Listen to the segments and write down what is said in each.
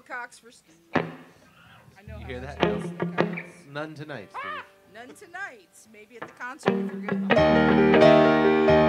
Cocks for Steve. I know You how hear much that? he loves the Cocks. None tonight, Steve. None tonight. Maybe at the concert if you're good.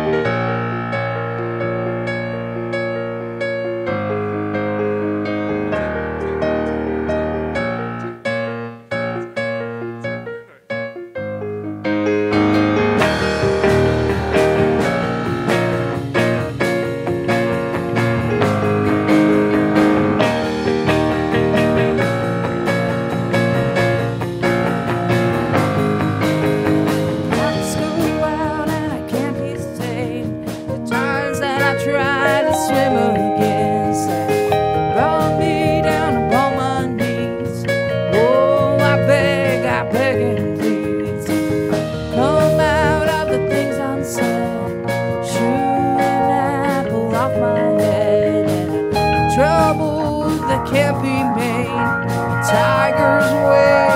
After school out and I can't be staying. The times that I tried to swim against brought me down upon my knees. Oh, I beg and please, come out of the things unsaid. Shoot an apple off my head and trouble that can't be made. Tiger's way.